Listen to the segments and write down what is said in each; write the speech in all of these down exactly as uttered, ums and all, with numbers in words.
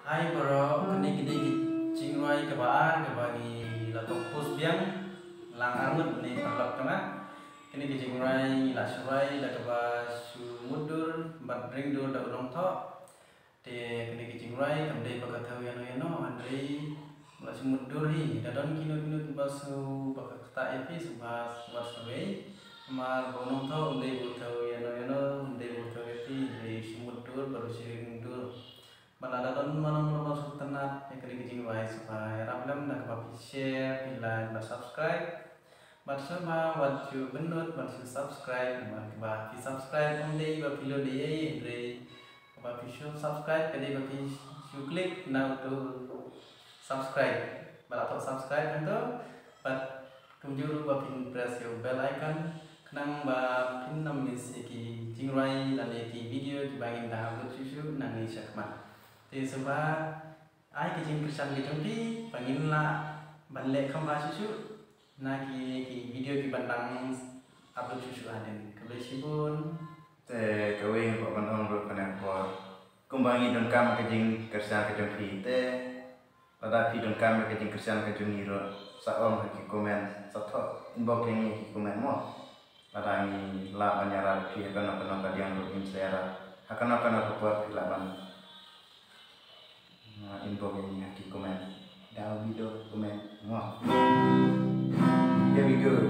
Hai bro, kini kini cingwai kebaan kebagi lato pus biang lang armut ni perlok tengah. Kini ke cingwai la surai la keba su mudur bat ring dur da ulong tho. Te kini ke cingwai kamdei bakatau yano yano andrei la su mudur hi dadon kino kino basu bakata epi subas waswe. Mar bonong tho undei butau yano yano undei butau epi dari su mudur baru si ring dur. Balada don manam manam masuk tenat yang kali kecing wai supaya ramdam nak kapi share, like, dan subscribe. Maksud ma wajib benut, maksud subscribe, kapi subscribe onde kapi lo dia andre kapi show subscribe kali kapi show klik now to subscribe. Balada subscribe kan tu, but tunjuk kapi press your bell icon. Kenang ba pin nam misi ki jingrai dan ki video ki bangin dah upload susu nang ni syakmat. Thì sebab ai kecing kesan gitu di pangin la balik kembali susu na ki ki video ki bandang upload susu aden kembali sibun te kawin ko bandang ro kana ko kumbangi don kam kecing kesan kecing fi te pada fi don kam kecing kesan kecing niro sa om ki komen sa tho inbox yang ki komen mo pada ni la banyara fi kana kana kadiang ro insera hakana kana ko buat laban inbox ini di komen dalam video komen wah here we go.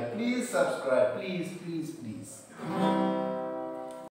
Please subscribe. Please, please, please.